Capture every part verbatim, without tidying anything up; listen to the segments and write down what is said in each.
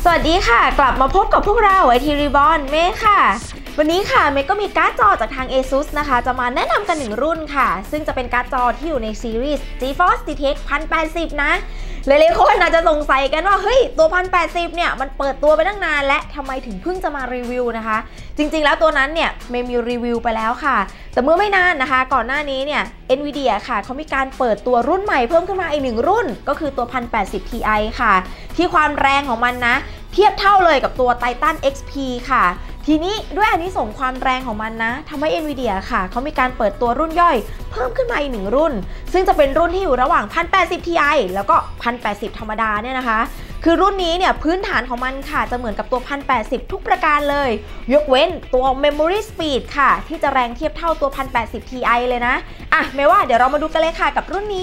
วัสดีค่ะกลับมาพบกับพวกเราไอทีรีบอนเมย์ค่ะวันนี้ค่ะเมย์ก็มีการ์ดจอจากทาง ASUS นะคะจะมาแนะนำกันหนึ่งรุ่นค่ะซึ่งจะเป็นการ์ดจอที่อยู่ในซีรีส์ GeForce ที ที เอ็กซ์ หนึ่งพันแปดสิบ นะหลายๆคนอาจจะสงสัยกันว่าเฮ้ยตัว หนึ่งพันแปดสิบ เนี่ยมันเปิดตัวไปตั้งนานและทำไมถึงเพิ่งจะมารีวิวนะคะจริงๆแล้วตัวนั้นเนี่ยเมย์มีรีวิวไปแล้วค่ะแต่เมื่อไม่นานนะคะก่อนหน้านี้เนี่ย NVIDIA ค่ะเขามีการเปิดตัวรุ่นใหม่เพิ่มขึ้นมาอีกหนึ่งรุ่นก็คือตัว หนึ่งพันแปดสิบ ที ไอ ค่ะที่ความแรงของมันนะเทียบเท่าเลยกับตัว Titan เอ็กซ์ พี ค่ะทีนี้ด้วยอานิสงส์ความแรงของมันนะทำให้ NVIDIA ค่ะเขามีการเปิดตัวรุ่นย่อยเพิ่มขึ้นมาอีกหนึ่งรุ่นซึ่งจะเป็นรุ่นที่อยู่ระหว่าง หนึ่งพันแปดสิบ ที ไอ แล้วก็ หนึ่งพันแปดสิบ ธรรมดาเนี่ยนะคะคือรุ่นนี้เนี่ยพื้นฐานของมันค่ะจะเหมือนกับตัว หนึ่งพันแปดสิบ ทุกประการเลยยกเว้นตัว Memory Speed ค่ะที่จะแรงเทียบเท่าตัว หนึ่งพันแปดสิบ ที ไอ เลยนะอ่ะไม่ว่าเดี๋ยวเรามาดูกันเลยค่ะกับรุ่นนี้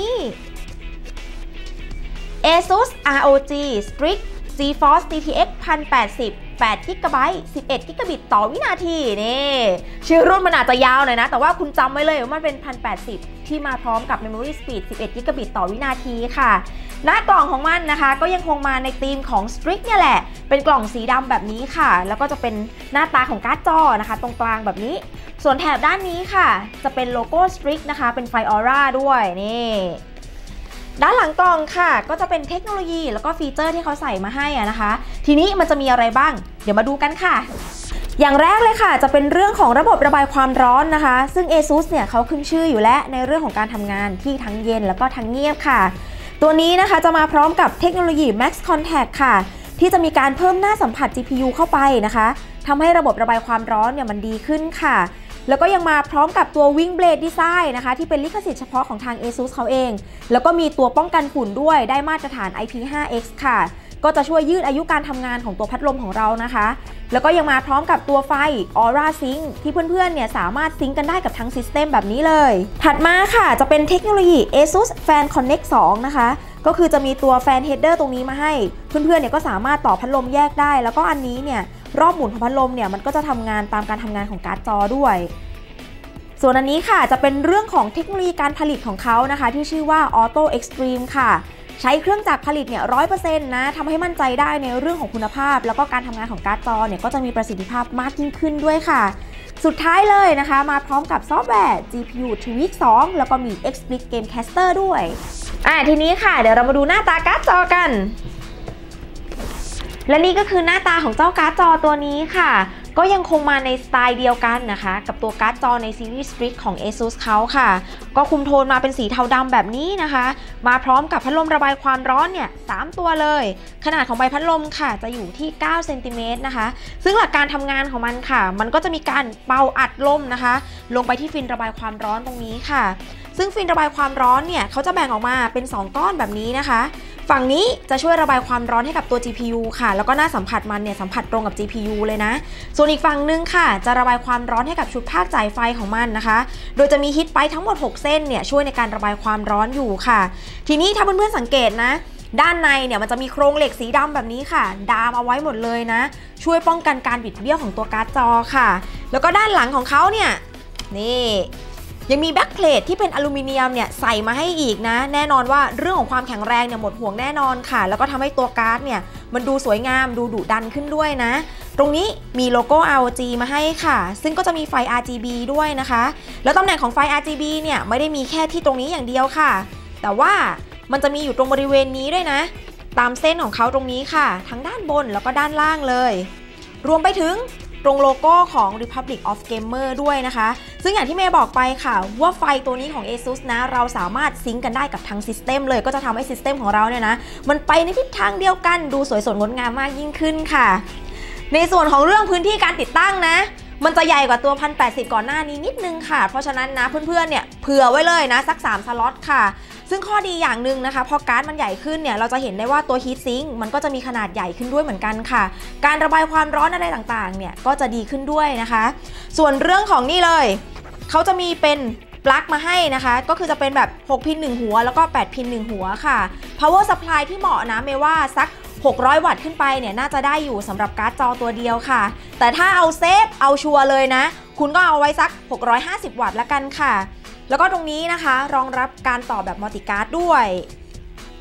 ASUS อาร์ โอ จี Strix GeForce ที ที เอ็กซ์ หนึ่งพันแปดสิบ แปด กิกะไบต์ สิบเอ็ด กิกะบิตต่อวินาทีนี่ชื่อรุ่นมันอาจจะยาวหน่อยนะแต่ว่าคุณจำไว้เลยว่ามันเป็น หนึ่งพันแปดสิบ ที่มาพร้อมกับ Memory Speed สิบเอ็ด กิกะบิตต่อวินาทีค่ะหน้ากล่องของมันนะคะก็ยังคงมาในธีมของ Strix เนี่ยแหละเป็นกล่องสีดำแบบนี้ค่ะแล้วก็จะเป็นหน้าตาของการ์ดจอนะคะตรงกลางแบบนี้ส่วนแถบด้านนี้ค่ะจะเป็นโลโก้ Strix นะคะเป็นไฟออร่าด้วยนี่ด้านหลังกล่องค่ะก็จะเป็นเทคโนโลยีแล้วก็ฟีเจอร์ที่เขาใส่มาให้อะนะคะทีนี้มันจะมีอะไรบ้างเดี๋ยวมาดูกันค่ะอย่างแรกเลยค่ะจะเป็นเรื่องของระบบระบายความร้อนนะคะซึ่ง ASUS เนี่ยเขาขึ้นชื่ออยู่แล้วในเรื่องของการทำงานที่ทั้งเย็นแล้วก็ทั้งเงียบค่ะตัวนี้นะคะจะมาพร้อมกับเทคโนโลยี Max Contact ค่ะที่จะมีการเพิ่มหน้าสัมผัส จี พี ยู เข้าไปนะคะทำให้ระบบระบายความร้อนเนี่ยมันดีขึ้นค่ะแล้วก็ยังมาพร้อมกับตัว Wing Blade Design นะคะที่เป็นลิขสิทธิ์เฉพาะของทาง ASUS เขาเองแล้วก็มีตัวป้องกันฝุ่นด้วยได้มาตรฐาน ไอ พี ไฟว์ เอ็กซ์ ค่ะก็จะช่วยยืดอายุการทำงานของตัวพัดลมของเรานะคะแล้วก็ยังมาพร้อมกับตัวไฟ Aura Sync ที่เพื่อนๆเนี่ยสามารถซิงค์กันได้กับทั้งซิสเต็มแบบนี้เลยถัดมาค่ะจะเป็นเทคโนโลยี ASUS Fan Connect สองนะคะก็คือจะมีตัวแฟนเฮดเดอร์ตรงนี้มาให้เพื่อนๆเนี่ยก็สามารถต่อพัดลมแยกได้แล้วก็อันนี้เนี่ยรอบหมุนของพัดลมเนี่ยมันก็จะทำงานตามการทำงานของการ์ดจอด้วยส่วนอันนี้ค่ะจะเป็นเรื่องของเทคโนโลยีการผลิตของเขานะคะที่ชื่อว่า Auto Extreme ค่ะใช้เครื่องจักรผลิตเนี่ย ร้อยเปอร์เซ็นต์ นะทำให้มั่นใจได้ในเรื่องของคุณภาพแล้วก็การทำงานของการ์ดจอเนี่ยก็จะมีประสิทธิภาพมากยิ่งขึ้นด้วยค่ะสุดท้ายเลยนะคะมาพร้อมกับซอฟต์แวร์ จี พี ยู ทวิก สอง แล้วก็มี Explic Gamecaster ด้วยอ่าทีนี้ค่ะเดี๋ยวเรามาดูหน้าตาการ์ดจอกันและนี่ก็คือหน้าตาของเจ้าการ์ดจอตัวนี้ค่ะก็ยังคงมาในสไตล์เดียวกันนะคะกับตัวการ์ดจอในซีรีส์ Strix ของ ASUS เขาค่ะก็คุมโทนมาเป็นสีเทาดำแบบนี้นะคะมาพร้อมกับพัดลมระบายความร้อนเนี่ยสามตัวเลยขนาดของใบพัดลมค่ะจะอยู่ที่เก้าเซนติเมตรนะคะซึ่งหลักการทำงานของมันค่ะมันก็จะมีการเป่าอัดลมนะคะลงไปที่ฟินระบายความร้อนตรงนี้ค่ะซึ่งฟินระบายความร้อนเนี่ยเขาจะแบ่งออกมาเป็นสองก้อนแบบนี้นะคะฝั่งนี้จะช่วยระบายความร้อนให้กับตัว จี พี ยู ค่ะแล้วก็หน้าสัมผัสมันเนี่ยสัมผัสตรงกับ จี พี ยู เลยนะส่วนอีกฝั่งนึงค่ะจะระบายความร้อนให้กับชุดภาคจ่ายไฟของมันนะคะโดยจะมีฮีทไปทั้งหมดหกเส้นเนี่ยช่วยในการระบายความร้อนอยู่ค่ะทีนี้ถ้าเพื่อนๆสังเกตนะด้านในเนี่ยมันจะมีโครงเหล็กสีดำแบบนี้ค่ะดามเอาไว้หมดเลยนะช่วยป้องกันการบิดเบี้ยวของตัวการ์ดจอค่ะแล้วก็ด้านหลังของเขาเนี่ยนี่ยังมีแบ็คเพลทที่เป็นอลูมิเนียมเนี่ยใส่มาให้อีกนะแน่นอนว่าเรื่องของความแข็งแรงเนี่ยหมดห่วงแน่นอนค่ะแล้วก็ทำให้ตัวการ์ดเนี่ยมันดูสวยงามดูดุดันขึ้นด้วยนะตรงนี้มีโลโก้ อาร์ โอ จี มาให้ค่ะซึ่งก็จะมีไฟ อาร์ จี บี ด้วยนะคะแล้วตำแหน่งของไฟ อาร์ จี บี เนี่ยไม่ได้มีแค่ที่ตรงนี้อย่างเดียวค่ะแต่ว่ามันจะมีอยู่ตรงบริเวณนี้ด้วยนะตามเส้นของเขาตรงนี้ค่ะทั้งด้านบนแล้วก็ด้านล่างเลยรวมไปถึงตรงโลโก้ของ Republic of Gamer ด้วยนะคะซึ่งอย่างที่เมย์บอกไปค่ะว่าไฟตัวนี้ของ ASUS นะเราสามารถซิงก์กันได้กับทั้งซิสเต็มเลยก็จะทำให้ซิสเต็มของเราเนี่ยนะมันไปในทิศทางเดียวกันดูสวยสดงดงามมากยิ่งขึ้นค่ะในส่วนของเรื่องพื้นที่การติดตั้งนะมันจะใหญ่กว่าตัว หนึ่งพันแปดสิบ ก่อนหน้านี้นิดนึงค่ะเพราะฉะนั้นนะเพื่อนๆเนี่ยเผื่อไว้เลยนะสักสามสล็อตค่ะซึ่งข้อดีอย่างหนึ่งนะคะพอการ์ดมันใหญ่ขึ้นเนี่ยเราจะเห็นได้ว่าตัวฮีทซิงค์มันก็จะมีขนาดใหญ่ขึ้นด้วยเหมือนกันค่ะการระบายความร้อนอะไรต่างๆเนี่ยก็จะดีขึ้นด้วยนะคะส่วนเรื่องของนี่เลยเขาจะมีเป็นปลั๊กมาให้นะคะก็คือจะเป็นแบบหกพินหนึ่งหัวแล้วก็แปดพินหนึ่งหัวค่ะ power supply ที่เหมาะนะเมย์ว่าสักหกร้อยวัตต์ขึ้นไปเนี่ยน่าจะได้อยู่สำหรับการ์ดจอตัวเดียวค่ะแต่ถ้าเอาเซฟเอาชัวร์เลยนะคุณก็เอาไว้สักหกร้อยห้าสิบวัตต์ละกันค่ะแล้วก็ตรงนี้นะคะรองรับการต่อแบบมัลติการ์ดด้วย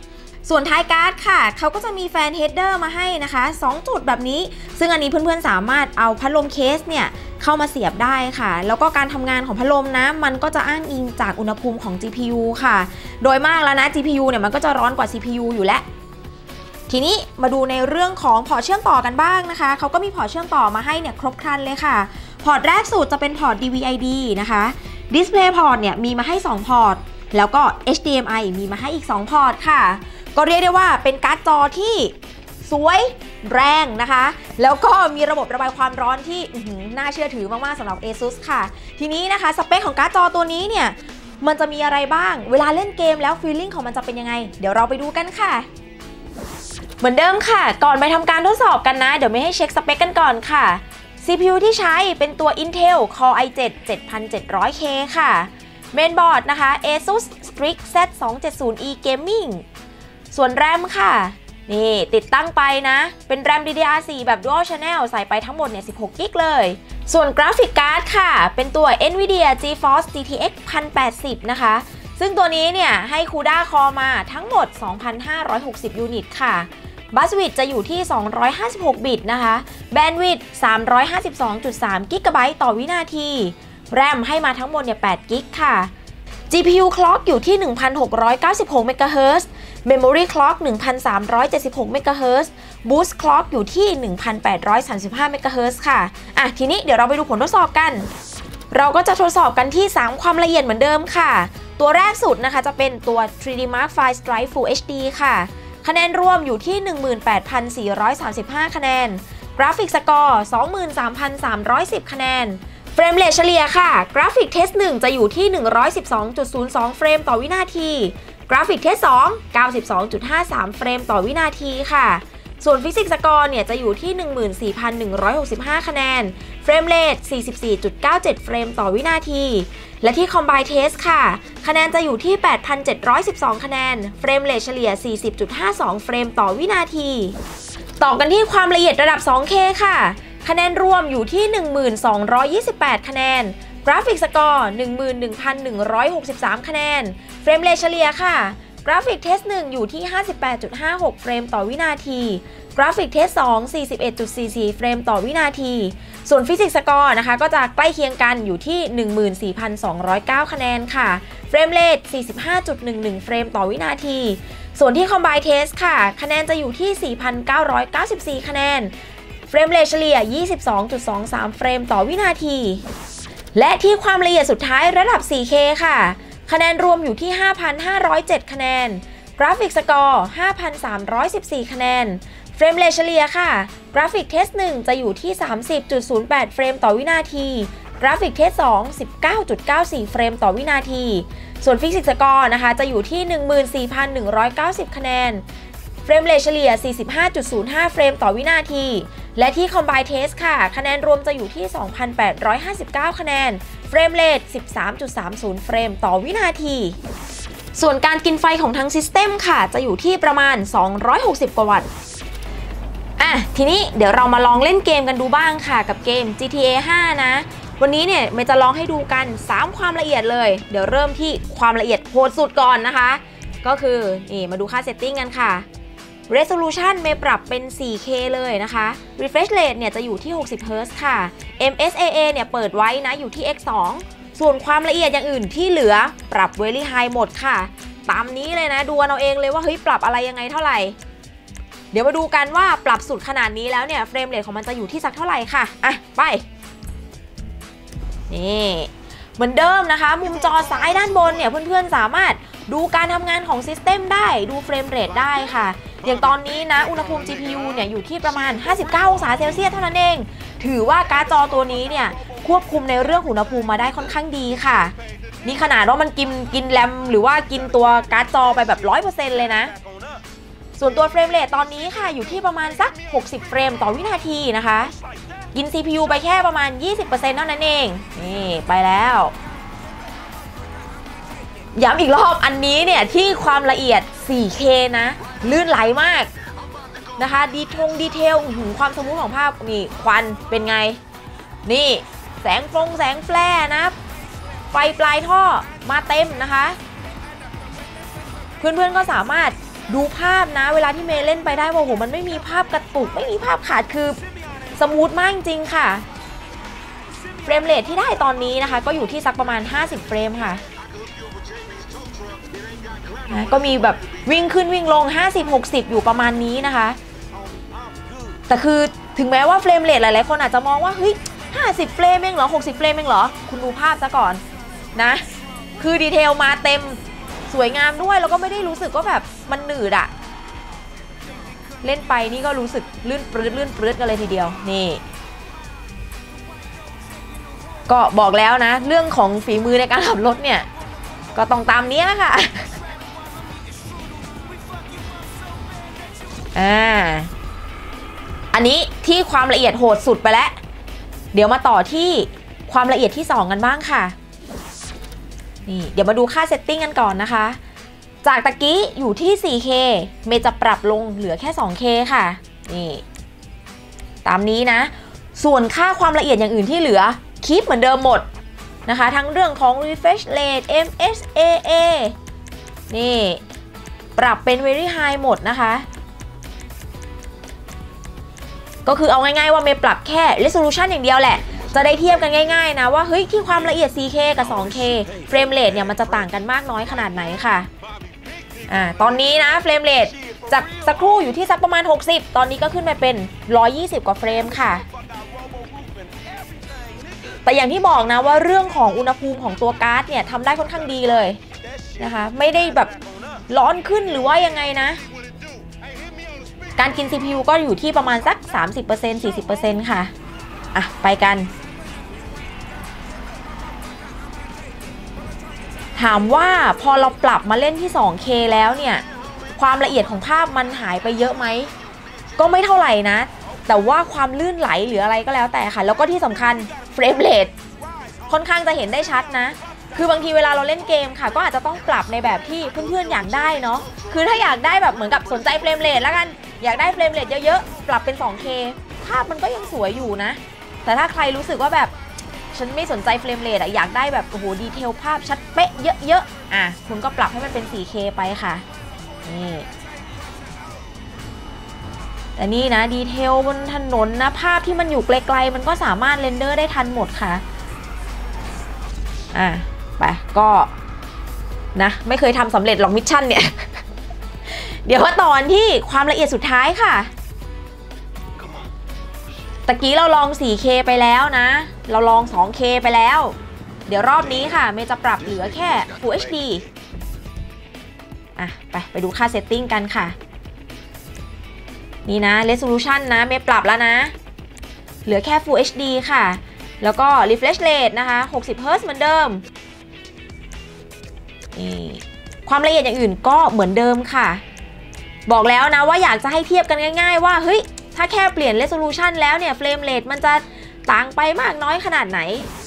ส่วนท้ายการ์ดค่ะเขาก็จะมีแฟนเฮดเดอร์มาให้นะคะสองจุดแบบนี้ซึ่งอันนี้เพื่อนๆสามารถเอาพัดลมเคสเนี่ยเข้ามาเสียบได้ค่ะแล้วก็การทำงานของพัดลมนะมันก็จะอ้างอิงจากอุณหภูมิของ จี พี ยู ค่ะโดยมากแล้วนะ จี พี ยู เนี่ยมันก็จะร้อนกว่า ซี พี ยู อยู่แล้วทีนี้มาดูในเรื่องของพอร์ตเชื่อมต่อกันบ้างนะคะเขาก็มีพอร์ตเชื่อมต่อมาให้เนี่ยครบครันเลยค่ะพอร์ตแรกสุดจะเป็นพอร์ต ดี วี ไอ ดี นะคะ Display Port เนี่ยมีมาให้สองพอร์ตแล้วก็ เอช ดี เอ็ม ไอ มีมาให้อีกสองพอร์ตค่ะก็เรียกได้ว่าเป็นการ์ดจอที่สวยแรงนะคะแล้วก็มีระบบระบายความร้อนที่น่าเชื่อถือมากๆสำหรับ ASUS ค่ะทีนี้นะคะสเปคของการ์ดจอตัวนี้เนี่ยมันจะมีอะไรบ้างเวลาเล่นเกมแล้วฟีลลิ่งของมันจะเป็นยังไงเดี๋ยวเราไปดูกันค่ะเหมือนเดิมค่ะก่อนไปทำการทดสอบกันนะเดี๋ยวไม่ให้เช็คสเปคกันก่อนค่ะ ซี พี ยู ที่ใช้เป็นตัว Intel Core ไอ เซเว่น เจ็ดพันเจ็ดร้อยเค ค่ะเมนบอร์ดนะคะ ASUS Strix แซด สองเจ็ดศูนย์อี Gaming ส่วนแรมค่ะนี่ติดตั้งไปนะเป็นแรม ดี ดี อาร์ โฟร์ แบบ Dual Channel ใส่ไปทั้งหมดเนี่ยสิบหกกิกเลยส่วนกราฟิกการ์ดค่ะเป็นตัว NVIDIA GeForce จี ที เอ็กซ์ หนึ่งพันแปดสิบ นะคะซึ่งตัวนี้เนี่ยให้ CUDA Core มาทั้งหมด สองพันห้าร้อยหกสิบ ยูนิตค่ะบัสวิดจะอยู่ที่สองร้อยห้าสิบหกบิตนะคะแบนด์วิดต์ สามร้อยห้าสิบสองจุดสาม กิกะไบต์ต่อวินาทีแรมให้มาทั้งหมดเนี่ยแปดกิกค่ะ จี พี ยู Clock อยู่ที่ หนึ่งพันหกร้อยเก้าสิบหก เมกะเฮิรตซ์ Memory Clock หนึ่งพันสามร้อยเจ็ดสิบหก เมกะเฮิรตซ์ Boost Clock อยู่ที่ หนึ่งพันแปดร้อยสามสิบห้า เมกะเฮิรตซ์ค่ะอ่ะทีนี้เดี๋ยวเราไปดูผลทดสอบกันเราก็จะทดสอบกันที่สามความละเอียดเหมือนเดิมค่ะตัวแรกสุดนะคะจะเป็นตัว ทรี ดี Mark ไฟ Stripe Full เอช ดี ค่ะคะแนนรวมอยู่ที่ หนึ่งหมื่นแปดพันสี่ร้อยสามสิบห้า คะแนนกราฟิกสกอร์ สองหมื่นสามพันสามร้อยสิบ คะแนนเฟรมเรทเฉลี่ยค่ะกราฟิกเทสหนึ่งจะอยู่ที่ หนึ่งร้อยสิบสองจุดศูนย์สอง เฟรมต่อวินาทีกราฟิกเทสสอง เก้าสิบสองจุดห้าสาม เฟรมต่อวินาทีค่ะส่วนฟิสิกส์สกอร์เนี่ยจะอยู่ที่ หนึ่งหมื่นสี่พันหนึ่งร้อยหกสิบห้า คะแนนเฟรมเรท สี่สิบสี่จุดเก้าเจ็ด เฟรมต่อวินาทีและที่ Combine Test ค่ะคะแนนจะอยู่ที่ แปดพันเจ็ดร้อยสิบสอง คะแนนเฟรมเรทเฉลี่ย สี่สิบจุดห้าสอง เฟรมต่อวินาทีต่อกันที่ความละเอียดระดับ สองเค ค่ะคะแนนรวมอยู่ที่ หนึ่งหมื่นสองร้อยยี่สิบแปด คะแนนกราฟิกสกอร์ หนึ่งหมื่นหนึ่งพันหนึ่งร้อยหกสิบสาม คะแนนเฟรมเรทเฉลี่ยค่ะกราฟิกเทสหนึ่งอยู่ที่ ห้าสิบแปดจุดห้าหก เฟรมต่อวินาทีกราฟิกเทสสอง สี่สิบเอ็ดจุดสี่สี่ เฟรมต่อวินาทีส่วนฟิสิกส์สกอร์นะคะก็จะใกล้เคียงกันอยู่ที่ หนึ่งหมื่นสี่พันสองร้อยเก้า คะแนนค่ะเฟรมเรท สี่สิบห้าจุดหนึ่งหนึ่ง เฟรมต่อวินาทีส่วนที่ Combine Test ค่ะคะแนนจะอยู่ที่ สี่พันเก้าร้อยเก้าสิบสี่ คะแนนเฟรมเรทเฉลี่ย ยี่สิบสองจุดสองสาม เฟรมต่อวินาทีและที่ความละเอียดสุดท้ายระดับ โฟร์เค ค่ะคะแนนรวมอยู่ที่ ห้าพันห้าร้อยเจ็ด คะแนนกราฟิกสกอร์ ห้าพันสามร้อยสิบสี่ คะแนนเฟรมเรทเฉลี่ยค่ะกราฟิกเทสหนึ่งจะอยู่ที่ สามสิบจุดศูนย์แปด เฟรมต่อวินาทีกราฟิกเทสสอง สิบเก้าจุดเก้าสี่ เฟรมต่อวินาทีส่วนฟิสิกส์สกอร์นะคะจะอยู่ที่ หนึ่งหมื่นสี่พันหนึ่งร้อยเก้าสิบ คะแนนเฟรมเรทเฉลี่ย สี่สิบห้าจุดศูนย์ห้า เฟรมต่อวินาทีและที่ Combine Test ค่ะคะแนนรวมจะอยู่ที่ สองพันแปดร้อยห้าสิบเก้า คะแนนเฟรมเรท สิบสามจุดสามศูนย์ เฟรมต่อวินาทีส่วนการกินไฟของทั้งซิสเต็มค่ะจะอยู่ที่ประมาณสองร้อยหกสิบกว่าวัตต์อ่ะทีนี้เดี๋ยวเรามาลองเล่นเกมกันดูบ้างค่ะกับเกม จี ที เอ ห้า นะวันนี้เนี่ยเมย์จะลองให้ดูกันสามความละเอียดเลยเดี๋ยวเริ่มที่ความละเอียดโหดสุดก่อนนะคะก็คือนี่มาดูค่าเซตติ้งกันค่ะ Resolution เมย์ปรับเป็น โฟร์เค เลยนะคะ Refresh Rate เนี่ยจะอยู่ที่หกสิบเฮิร์ตซ์ค่ะ เอ็ม เอส เอ เอ เนี่ยเปิดไว้นะอยู่ที่ เอ็กซ์ สอง ส่วนความละเอียดอย่างอื่นที่เหลือปรับ Very High หมดค่ะตามนี้เลยนะดูเอาเองเลยว่าเฮ้ยปรับอะไรยังไงเท่าไหร่เดี๋ยวมาดูกันว่าปรับสุดขนาดนี้แล้วเนี่ยเฟรมเรทของมันจะอยู่ที่สักเท่าไหร่ค่ะอ่ะไปนี่เหมือนเดิมนะคะมุมจอซ้ายด้านบนเนี่ยเพื่อนๆสามารถดูการทำงานของซิสเต็มได้ดูเฟรมเรทได้ค่ะอย่างตอนนี้นะอุณหภูมิ จี พี ยู เนี่ยอยู่ที่ประมาณห้าสิบเก้าองศาเซลเซียสเท่านั้นเองถือว่าการ์ดจอตัวนี้เนี่ยควบคุมในเรื่องอุณหภูมิมาได้ค่อนข้างดีค่ะนี่ขนาดว่ามันกินกินแรมหรือว่ากินตัวการ์ดจอไปแบบ ร้อยเปอร์เซ็นต์ เลยนะส่วนตัวเฟรมเรทตอนนี้ค่ะอยู่ที่ประมาณสักหกสิบเฟรมต่อวินาทีนะคะกิน ซี พี ยู ไปแค่ประมาณ ยี่สิบเปอร์เซ็นต์ เท่านั้นเองนี่ไปแล้วย้ำอีกรอบอันนี้เนี่ยที่ความละเอียด โฟร์เค นะลื่นไหลมากนะคะดีทงดีเทลความสมูทของภาพนี่ควันเป็นไงนี่แสงฟงแสงแฟลร์นะไฟปลายท่อมาเต็มนะคะเพื่อนๆก็สามารถดูภาพนะเวลาที่เมย์เล่นไปได้ว่าโหมันไม่มีภาพกระตุกไม่มีภาพขาดคือสมูทมากจริงค่ะเฟรมเรทที่ได้ตอนนี้นะคะก็อยู่ที่สักประมาณห้าสิบเฟรมค่ะนะก็มีแบบวิ่งขึ้นวิ่งลงห้าสิบ หกสิบอยู่ประมาณนี้นะคะแต่คือถึงแม้ว่าเฟรมเรทหลายๆคนอาจจะมองว่าเฮ้ยห้าสิบเฟรมเองเหรอหกสิบเฟรมเองเหรอคุณดูภาพซะก่อนนะคือดีเทลมาเต็มสวยงามด้วยแล้วก็ไม่ได้รู้สึกว่าแบบมันหนืดอะเล่นไปนี่ก็รู้สึกลื่นปลื้ดลื่นปลื้ดกันเลยทีเดียวนี่ก็บอกแล้วนะเรื่องของฝีมือในการขับรถเนี่ยก็ต้องตามนี้ค่ะอ่าอันนี้ที่ความละเอียดโหดสุดไปแล้วเดี๋ยวมาต่อที่ความละเอียดที่สองกันบ้างค่ะนี่เดี๋ยวมาดูค่าเซตติ้งกันก่อนนะคะจากตะกี้อยู่ที่ โฟร์เค เมย์จะปรับลงเหลือแค่ ทูเค ค่ะนี่ตามนี้นะส่วนค่าความละเอียดอย่างอื่นที่เหลือคีปเหมือนเดิมหมดนะคะทั้งเรื่องของ refresh rate เอ็ม เอส เอ เอ นี่ปรับเป็น very high หมดนะคะก็คือเอาง่ายๆว่าเมย์ปรับแค่ resolution อย่างเดียวแหละจะได้เทียบกันง่ายๆนะว่าเฮ้ยที่ความละเอียด โฟร์เค กับ ทูเค เฟรมเรทเนี่ยมันจะต่างกันมากน้อยขนาดไหนค่ะอ่าตอนนี้นะเฟรมเรทจากสักครู่อยู่ที่สักประมาณหกสิบตอนนี้ก็ขึ้นไปเป็นหนึ่งร้อยยี่สิบกว่าเฟรมค่ะแต่อย่างที่บอกนะว่าเรื่องของอุณหภูมิของตัวการ์ดเนี่ยทำได้ค่อนข้างดีเลยนะคะไม่ได้แบบร้อนขึ้นหรือว่ายังไงนะการกิน ซี พี ยู ก็อยู่ที่ประมาณสัก สามสิบเปอร์เซ็นต์ สี่สิบเปอร์เซ็นต์ ค่ะอ่ะไปกันถามว่าพอเราปรับมาเล่นที่ ทูเค แล้วเนี่ยความละเอียดของภาพมันหายไปเยอะไหมก็ไม่เท่าไหร่นะแต่ว่าความลื่นไหลหรืออะไรก็แล้วแต่ค่ะแล้วก็ที่สำคัญเฟรมเรทค่อนข้างจะเห็นได้ชัดนะคือบางทีเวลาเราเล่นเกมค่ะก็อาจจะต้องปรับในแบบที่เพื่อนๆอยากได้เนาะคือถ้าอยากได้แบบเหมือนกับสนใจเฟรมเรทแล้วกันอยากได้เฟรมเรทเยอะๆปรับเป็น ทูเค ภาพมันก็ยังสวยอยู่นะแต่ถ้าใครรู้สึกว่าแบบฉันไม่สนใจเฟรมเรทอะอยากได้แบบโอ้โหดีเทลภาพชัดเป๊ะเยอะๆอ่ะคุณก็ปรับให้มันเป็น โฟร์เค ไปค่ะนี่แต่นี่นะดีเทลบนถนนนะภาพที่มันอยู่ไกลๆมันก็สามารถเรนเดอร์ได้ทันหมดค่ะอ่ะไปก็นะไม่เคยทำสำเร็จหรอกมิชชั่นเนี่ย เดี๋ยวมาตอนที่ความละเอียดสุดท้ายค่ะตะกี้เราลอง โฟร์เค ไปแล้วนะเราลอง ทูเค ไปแล้วเดี๋ยวรอบนี้ค่ะเมย์จะปรับเหลือแค่ Full เอช ดี อ่ะไปไปดูค่าเซตติ้งกันค่ะนี่นะ resolution นะเมย์ปรับแล้วนะเหลือแค่ Full เอช ดี ค่ะแล้วก็ refresh rate นะคะหกสิบเฮิร์ตซ์เหมือนเดิมนี่ความละเอียดอย่างอื่นก็เหมือนเดิมค่ะบอกแล้วนะว่าอยากจะให้เทียบกันง่ายๆว่าเฮ้ยถ้าแค่เปลี่ยน resolution แล้วเนี่ย frame rate มันจะต่างไปมากน้อยขนาดไหน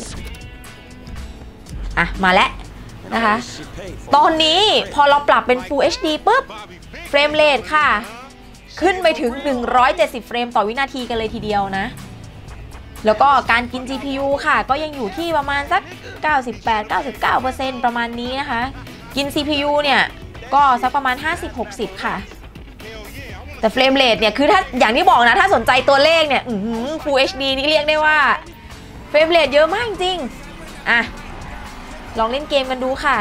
อ่ะมาแล้วนะคะตอนนี้พอเราปรับเป็น Full เอช ดี ปุ๊บ frame rate ค่ะขึ้นไปถึงหนึ่งร้อยเจ็ดสิบเฟรมต่อวินาทีกันเลยทีเดียวนะแล้วก็การกิน จี พี ยู ค่ะก็ยังอยู่ที่ประมาณสัก เก้าสิบแปด เก้าสิบเก้าเปอร์เซ็นต์ ประมาณนี้นะคะกิน ซี พี ยู เนี่ยก็สักประมาณ ห้าสิบ หกสิบ ค่ะแต่เฟรมเรทเนี่ยคือถ้าอย่างที่บอกนะถ้าสนใจตัวเลขเนี่ยอื้อหือ Full เอช ดี นี่เรียกได้ว่าเฟรมเรทเยอะมากจริงอ่ะลองเล่นเกมกันดูค่ะ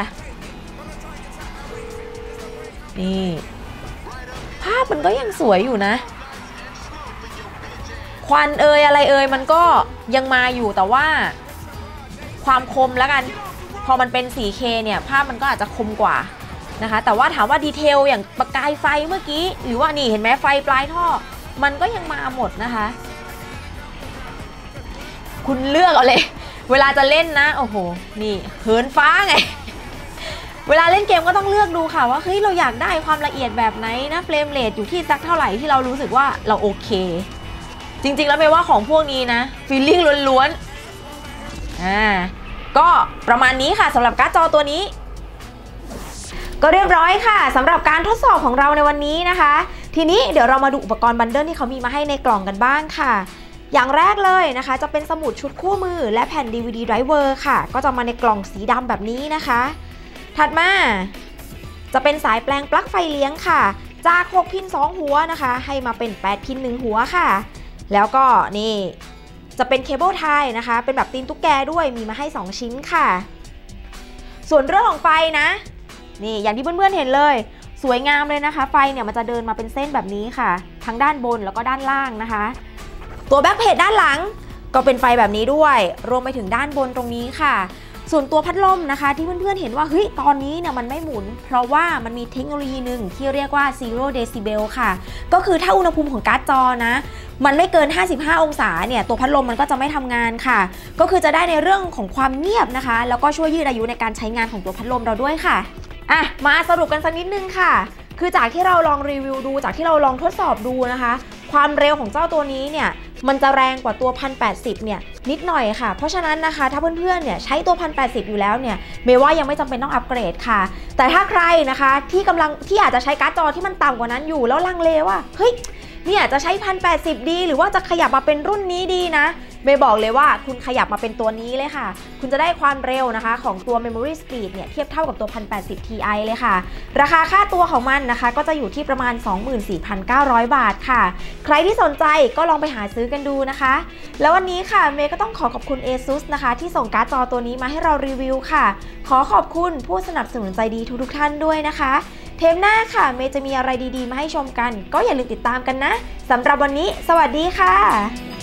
นี่ภาพมันก็ยังสวยอยู่นะควันเอยอะไรเอยมันก็ยังมาอยู่แต่ว่าความคมแล้วกันพอมันเป็น โฟร์เค เนี่ยภาพมันก็อาจจะคมกว่านะคะแต่ว่าถามว่าดีเทลอย่างประกายไฟเมื่อกี้หรือว่านี่เห็นไหมไฟปลายท่อมันก็ยังมาหมดนะคะคุณเลือกเอาเลยเวลาจะเล่นนะโอ้โหนี่เหินฟ้าไงเวลาเล่นเกมก็ต้องเลือกดูค่ะว่าเฮ้ยเราอยากได้ความละเอียดแบบไหนนะเฟรมเรทอยู่ที่สักเท่าไหร่ที่เรารู้สึกว่าเราโอเคจริงๆแล้วไม่ว่าของพวกนี้นะฟีลลิ่งล้วนๆอ่าก็ประมาณนี้ค่ะสำหรับการ์ดจอตัวนี้ก็เรียบร้อยค่ะสำหรับการทดสอบของเราในวันนี้นะคะทีนี้เดี๋ยวเรามาดูอุปกรณ์บันเดิลที่เขามีมาให้ในกล่องกันบ้างค่ะอย่างแรกเลยนะคะจะเป็นสมุดชุดคู่มือและแผ่น ดี วี ดี Driver ค่ะก็จะมาในกล่องสีดำแบบนี้นะคะถัดมาจะเป็นสายแปลงปลั๊กไฟเลี้ยงค่ะจากหกพินสองหัวนะคะให้มาเป็นแปดพินหนึ่งหัวค่ะแล้วก็นี่จะเป็นเคเบิลไทยนะคะเป็นแบบตีนตุ๊กแกด้วยมีมาให้สองชิ้นค่ะส่วนเรื่องของไฟนะนี่อย่างที่เพื่อนๆเห็นเลยสวยงามเลยนะคะไฟเนี่ยมันจะเดินมาเป็นเส้นแบบนี้ค่ะทั้งด้านบนแล้วก็ด้านล่างนะคะตัวแบ็คเพจด้านหลังก็เป็นไฟแบบนี้ด้วยรวมไปถึงด้านบนตรงนี้ค่ะส่วนตัวพัดลมนะคะที่เพื่อนๆเห็นว่าเฮ้ยตอนนี้เนี่ยมันไม่หมุนเพราะว่ามันมีเทคโนโลยีหนึ่งที่เรียกว่า zero decibel ค่ะก็คือถ้าอุณหภูมิของการ์ดจอนะมันไม่เกินห้าสิบห้าองศาเนี่ยตัวพัดลมมันก็จะไม่ทำงานค่ะก็คือจะได้ในเรื่องของความเงียบนะคะแล้วก็ช่วยยืดอายุในการใช้งานของตัวพัดลมเราด้วยค่ะอ่ะมาสรุปกันสักนิดนึงค่ะคือจากที่เราลองรีวิวดูจากที่เราลองทดสอบดูนะคะความเร็วของเจ้าตัวนี้เนี่ยมันจะแรงกว่าตัว หนึ่งพันแปดสิบ เนี่ยนิดหน่อยค่ะเพราะฉะนั้นนะคะถ้าเพื่อนๆเนี่ยใช้ตัว หนึ่งพันแปดสิบ อยู่แล้วเนี่ยเมย์ว่ายังไม่จำเป็นต้องอัปเกรดค่ะแต่ถ้าใครนะคะที่กำลังที่อาจจะใช้การ์ดจอที่มันต่ำกว่านั้นอยู่แล้วลังเลว่าเฮ้ยเนี่ยจะใช้ หนึ่งพันแปดสิบ ดีหรือว่าจะขยับมาเป็นรุ่นนี้ดีนะเมย์บอกเลยว่าคุณขยับมาเป็นตัวนี้เลยค่ะคุณจะได้ความเร็วนะคะของตัว Memory Speed เนี่ยเทียบเท่ากับตัว หนึ่งพันแปดสิบ ที ไอ เลยค่ะราคาค่าตัวของมันนะคะก็จะอยู่ที่ประมาณ สองหมื่นสี่พันเก้าร้อย บาทค่ะใครที่สนใจก็ลองไปหาซื้อกันดูนะคะแล้ววันนี้ค่ะเมย์ก็ต้องขอขอบคุณ ASUS นะคะที่ส่งการ์ดจอตัวนี้มาให้เรารีวิวค่ะขอขอบคุณผู้สนับสนุนใจดีทุกๆท่านด้วยนะคะเทปหน้าค่ะเมย์จะมีอะไรดีๆมาให้ชมกันก็อย่าลืมติดตามกันนะสำหรับวันนี้สวัสดีค่ะ